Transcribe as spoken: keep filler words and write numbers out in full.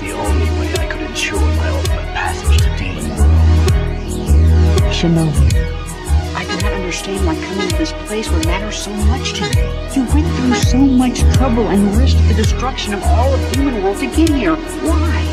the only way I could ensure my ultimate passage to demon world. Shinobi, I do not understand why coming to this place would matter so much to you. You went through so much trouble and risked the destruction of all of human world to get here. Why?